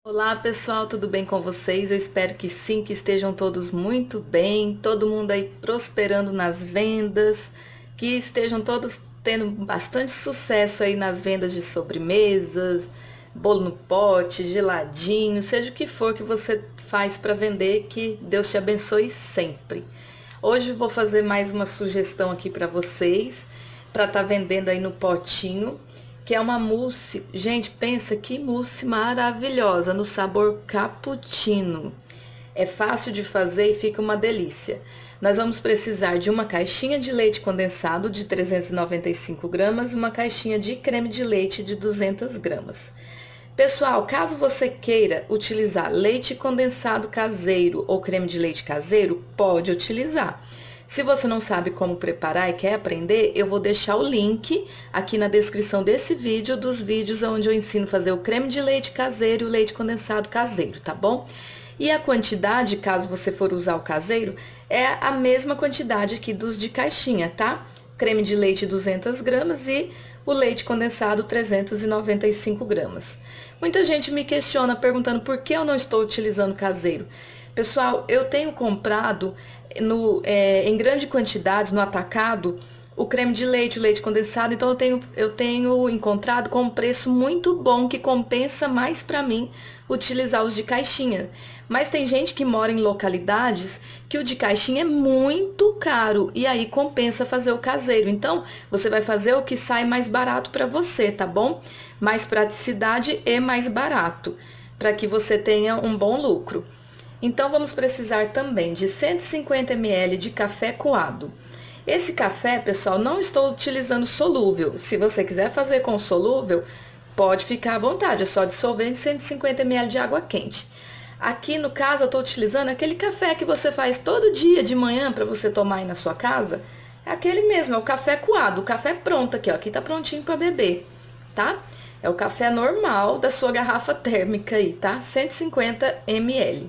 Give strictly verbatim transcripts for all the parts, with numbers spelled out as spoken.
Olá pessoal, tudo bem com vocês? Eu espero que sim, que estejam todos muito bem, todo mundo aí prosperando nas vendas, que estejam todos tendo bastante sucesso aí nas vendas de sobremesas, bolo no pote, geladinho, seja o que for que você faz para vender, que Deus te abençoe sempre. Hoje eu vou fazer mais uma sugestão aqui para vocês, para estar tá vendendo aí no potinho, que é uma mousse. Gente, pensa que mousse maravilhosa, no sabor cappuccino. É fácil de fazer e fica uma delícia. Nós vamos precisar de uma caixinha de leite condensado de trezentos e noventa e cinco gramas e uma caixinha de creme de leite de duzentas gramas. Pessoal, caso você queira utilizar leite condensado caseiro ou creme de leite caseiro, pode utilizar. Se você não sabe como preparar e quer aprender, eu vou deixar o link aqui na descrição desse vídeo, dos vídeos onde eu ensino a fazer o creme de leite caseiro e o leite condensado caseiro, tá bom? E a quantidade, caso você for usar o caseiro, é a mesma quantidade aqui dos de caixinha, tá? Creme de leite duzentas gramas e o leite condensado trezentos e noventa e cinco gramas. Muita gente me questiona perguntando por que eu não estou utilizando caseiro. Pessoal, eu tenho comprado no, é, em grande quantidade no atacado o creme de leite, o leite condensado, então eu tenho, eu tenho encontrado com um preço muito bom que compensa mais para mim utilizar os de caixinha. Mas tem gente que mora em localidades que o de caixinha é muito caro e aí compensa fazer o caseiro. Então, você vai fazer o que sai mais barato para você, tá bom? Mais praticidade e mais barato, para que você tenha um bom lucro. Então, vamos precisar também de cento e cinquenta mililitros de café coado. Esse café, pessoal, não estou utilizando solúvel. Se você quiser fazer com solúvel, pode ficar à vontade, é só dissolver em cento e cinquenta mililitros de água quente. Aqui, no caso, eu estou utilizando aquele café que você faz todo dia de manhã para você tomar aí na sua casa. É aquele mesmo, é o café coado, o café pronto aqui, ó, aqui tá prontinho para beber, tá? É o café normal da sua garrafa térmica aí, tá? cento e cinquenta mililitros.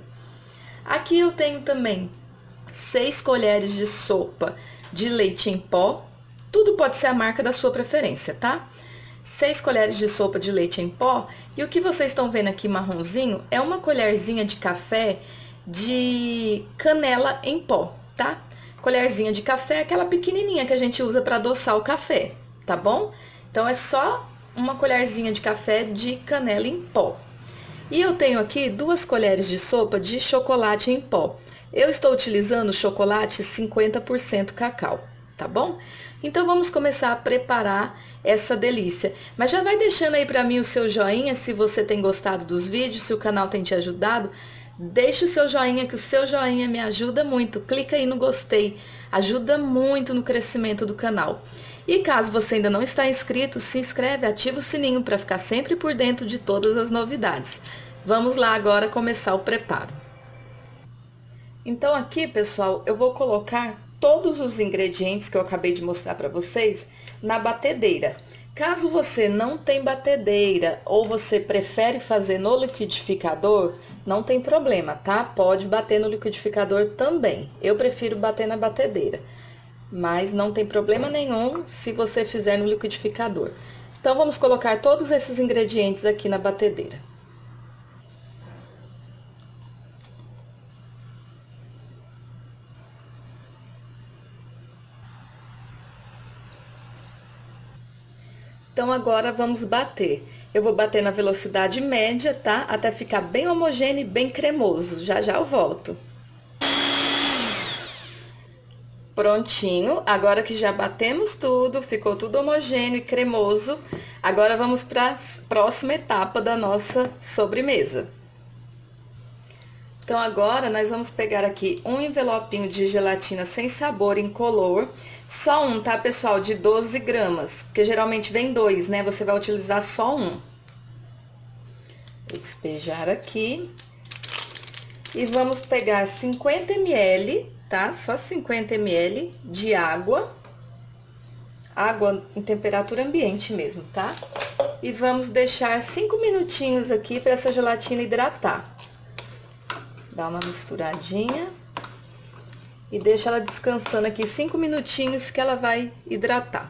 Aqui eu tenho também seis colheres de sopa de leite em pó. Tudo pode ser a marca da sua preferência, tá? seis colheres de sopa de leite em pó. E o que vocês estão vendo aqui marronzinho é uma colherzinha de café de canela em pó, tá? Colherzinha de café, aquela pequenininha que a gente usa para adoçar o café, tá bom? Então é só uma colherzinha de café de canela em pó. E eu tenho aqui duas colheres de sopa de chocolate em pó. Eu estou utilizando chocolate cinquenta por cento cacau, tá bom? Então vamos começar a preparar essa delícia. Mas já vai deixando aí para mim o seu joinha se você tem gostado dos vídeos, se o canal tem te ajudado. Deixe o seu joinha, que o seu joinha me ajuda muito. Clica aí no gostei, ajuda muito no crescimento do canal. E caso você ainda não está inscrito, se inscreve, ativa o sininho para ficar sempre por dentro de todas as novidades. Vamos lá agora começar o preparo. Então aqui, pessoal, eu vou colocar todos os ingredientes que eu acabei de mostrar para vocês na batedeira. Caso você não tem batedeira ou você prefere fazer no liquidificador, não tem problema, tá? Pode bater no liquidificador também. Eu prefiro bater na batedeira, mas não tem problema nenhum se você fizer no liquidificador. Então vamos colocar todos esses ingredientes aqui na batedeira. Então agora vamos bater. Eu vou bater na velocidade média, tá? Até ficar bem homogêneo e bem cremoso. Já já eu volto. Prontinho. Agora que já batemos tudo, ficou tudo homogêneo e cremoso. Agora vamos para a próxima etapa da nossa sobremesa. Então agora nós vamos pegar aqui um envelopinho de gelatina sem sabor incolor. Só um, tá, pessoal? De doze gramas, porque geralmente vem dois, né? Você vai utilizar só um. Vou despejar aqui. E vamos pegar cinquenta mililitros, tá? Só cinquenta mililitros de água. Água em temperatura ambiente mesmo, tá? E vamos deixar cinco minutinhos aqui para essa gelatina hidratar. Dá uma misturadinha. E deixa ela descansando aqui cinco minutinhos que ela vai hidratar.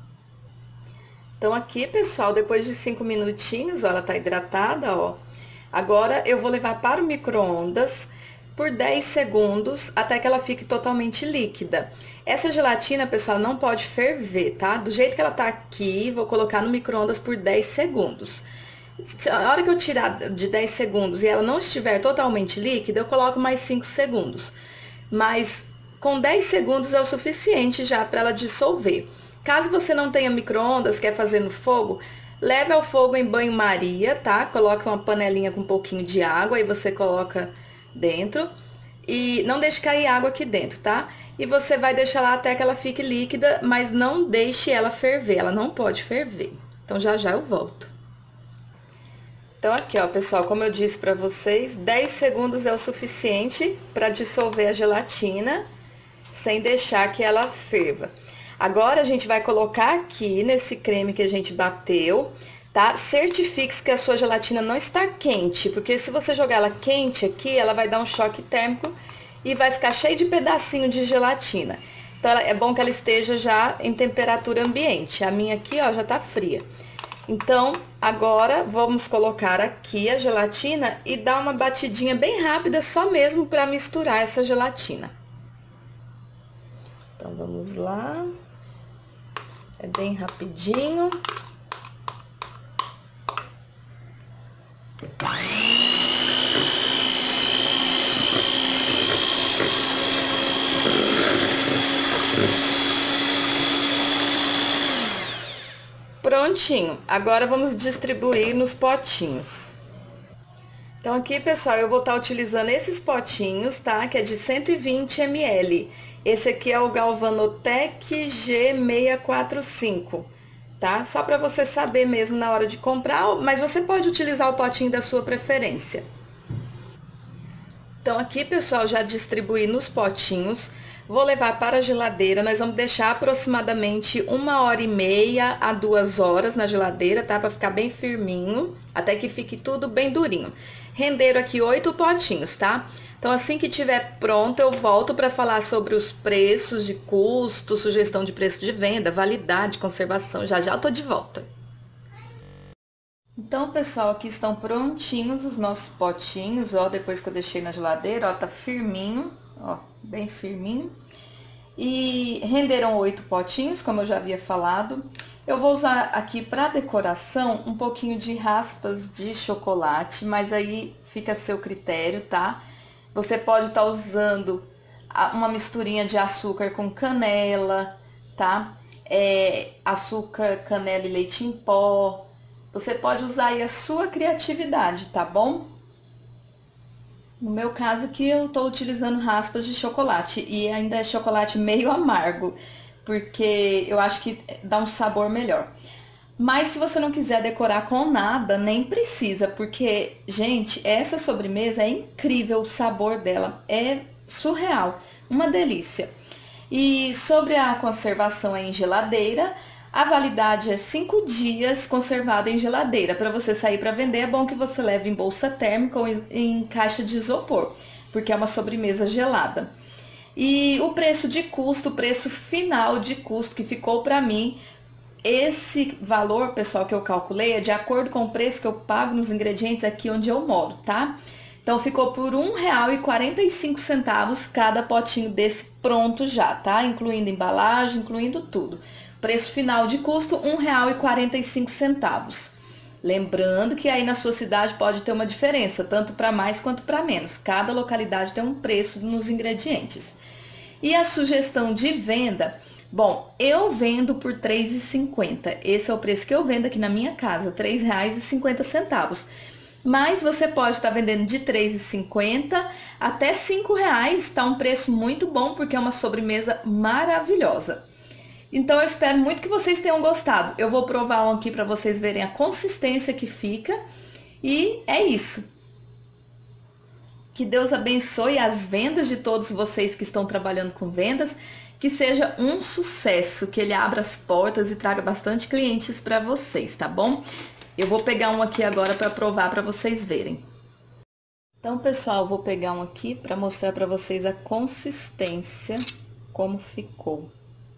Então aqui, pessoal, depois de cinco minutinhos, ó, ela tá hidratada, ó. Agora eu vou levar para o micro-ondas por dez segundos até que ela fique totalmente líquida. Essa gelatina, pessoal, não pode ferver, tá? Do jeito que ela tá aqui, vou colocar no micro-ondas por dez segundos. A hora que eu tirar de dez segundos e ela não estiver totalmente líquida, eu coloco mais cinco segundos. Mas com dez segundos é o suficiente já para ela dissolver. Caso você não tenha micro-ondas, quer fazer no fogo, leve ao fogo em banho-maria, tá? Coloque uma panelinha com um pouquinho de água, aí você coloca dentro e não deixe cair água aqui dentro, tá? E você vai deixar lá até que ela fique líquida, mas não deixe ela ferver, ela não pode ferver. Então já já eu volto. Então aqui, ó, pessoal, como eu disse para vocês, dez segundos é o suficiente para dissolver a gelatina sem deixar que ela ferva. Agora a gente vai colocar aqui nesse creme que a gente bateu, tá? Certifique-se que a sua gelatina não está quente, porque se você jogar ela quente aqui, ela vai dar um choque térmico e vai ficar cheio de pedacinho de gelatina. Então é bom que ela esteja já em temperatura ambiente. A minha aqui, ó, já tá fria. Então, agora vamos colocar aqui a gelatina e dar uma batidinha bem rápida, só mesmo para misturar essa gelatina. Então, vamos lá. É bem rapidinho. Prontinho. Agora vamos distribuir nos potinhos. Então aqui, pessoal, eu vou estar utilizando esses potinhos, tá? Que é de cento e vinte mililitros. Esse aqui é o Galvanotec G seiscentos e quarenta e cinco, tá? Só para você saber mesmo na hora de comprar, mas você pode utilizar o potinho da sua preferência. Então aqui, pessoal, já distribuí nos potinhos. Vou levar para a geladeira, nós vamos deixar aproximadamente uma hora e meia a duas horas na geladeira, tá? Para ficar bem firminho, até que fique tudo bem durinho. Renderam aqui oito potinhos, tá? Então assim que tiver pronto, eu volto para falar sobre os preços de custo, sugestão de preço de venda, validade, conservação. Já já eu tô de volta. Então, pessoal, aqui estão prontinhos os nossos potinhos, ó, depois que eu deixei na geladeira, ó, tá firminho, ó, bem firminho. E renderam oito potinhos, como eu já havia falado. Eu vou usar aqui para decoração um pouquinho de raspas de chocolate, mas aí fica a seu critério, tá? Você pode estar usando uma misturinha de açúcar com canela, tá? É, açúcar, canela e leite em pó. Você pode usar aí a sua criatividade, tá bom? No meu caso aqui, eu tô utilizando raspas de chocolate e ainda é chocolate meio amargo, porque eu acho que dá um sabor melhor. Mas se você não quiser decorar com nada, nem precisa, porque, gente, essa sobremesa é incrível, o sabor dela é surreal, uma delícia. E sobre a conservação em geladeira, a validade é cinco dias conservada em geladeira. Para você sair para vender, é bom que você leve em bolsa térmica ou em caixa de isopor, porque é uma sobremesa gelada. E o preço de custo, o preço final de custo que ficou para mim, esse valor, pessoal, que eu calculei é de acordo com o preço que eu pago nos ingredientes aqui onde eu moro, tá? Então ficou por um real e quarenta e cinco centavos cada potinho desse pronto já, tá? Incluindo embalagem, incluindo tudo. Preço final de custo, um real e quarenta e cinco centavos. Lembrando que aí na sua cidade pode ter uma diferença, tanto para mais quanto para menos. Cada localidade tem um preço nos ingredientes. E a sugestão de venda, bom, eu vendo por três reais e cinquenta centavos. Esse é o preço que eu vendo aqui na minha casa, três reais e cinquenta centavos. Mas você pode estar vendendo de três reais e cinquenta centavos até cinco reais, está um preço muito bom porque é uma sobremesa maravilhosa. Então eu espero muito que vocês tenham gostado. Eu vou provar um aqui para vocês verem a consistência que fica. E é isso. Que Deus abençoe as vendas de todos vocês que estão trabalhando com vendas. Que seja um sucesso, que ele abra as portas e traga bastante clientes para vocês, tá bom? Eu vou pegar um aqui agora para provar para vocês verem. Então, pessoal, vou pegar um aqui para mostrar para vocês a consistência, como ficou.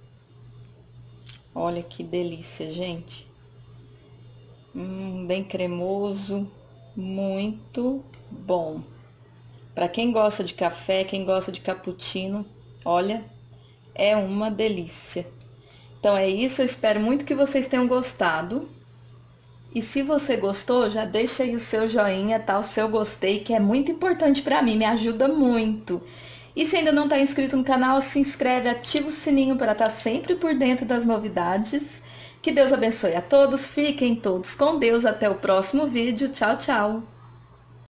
Olha que delícia, gente. Hum, bem cremoso, muito bom. Para quem gosta de café, quem gosta de cappuccino, olha, é uma delícia. Então é isso, eu espero muito que vocês tenham gostado. E se você gostou, já deixa aí o seu joinha, tá? O seu gostei, que é muito importante para mim, me ajuda muito. E se ainda não está inscrito no canal, se inscreve, ativa o sininho para estar sempre por dentro das novidades. Que Deus abençoe a todos, fiquem todos com Deus, até o próximo vídeo. Tchau, tchau!